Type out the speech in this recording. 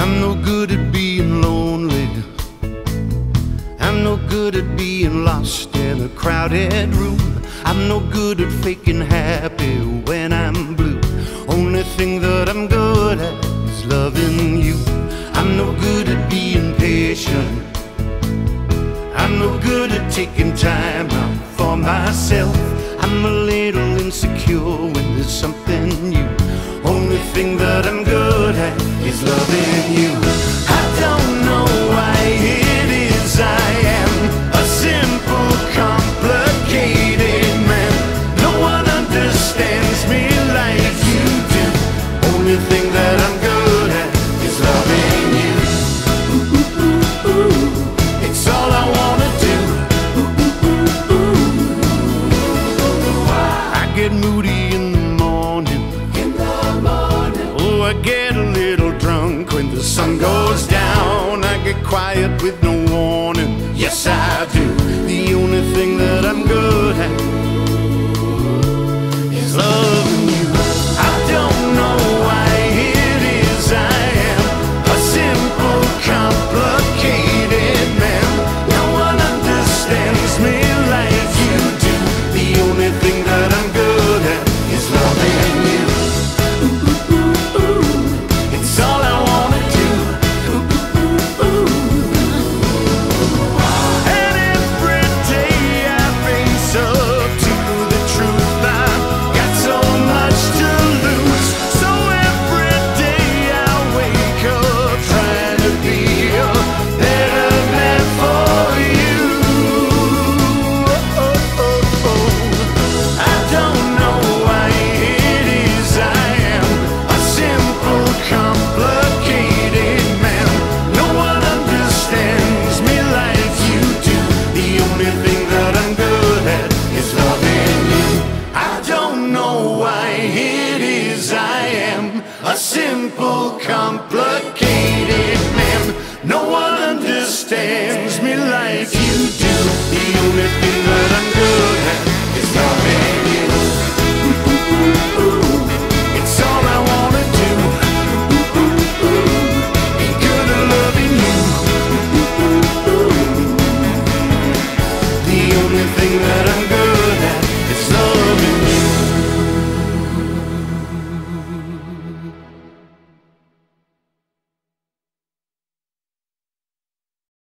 I'm no good at being lonely. I'm no good at being lost in a crowded room. I'm no good at faking happy when I'm blue. Only thing that I'm good at is loving you. I'm no good at being patient. I'm no good at taking time out for myself. I'm a little insecure when there's something new. Only thing that I'm good at is loving you. I don't know why it is I am a simple, complicated man. No one understands me like you do. Only thing that I'm good at is loving you. Ooh, ooh, ooh, ooh. It's all I wanna do. Ooh, ooh, ooh, ooh. I get moody in the morning. Oh, I get a little drunk when the sun goes down. I get quiet with no warning. Yes, I do. The only thing that I'm good at is loving you. I don't know why it is I am a simple, complicated man. No one understands me like you do. The only thing that I'm good at is loving you. It's all I wanna do. And every day I face up to the truth. I've got so much to lose. So every day I wake up trying to be a better man for you. I don't know why it is I am a simple, complicated man. No one understands me like you do. The only thing that I'm good at is loving you. I don't know why it is I am a simple, complicated man. No one understands me like you do. The only thing that I'm good at is loving you.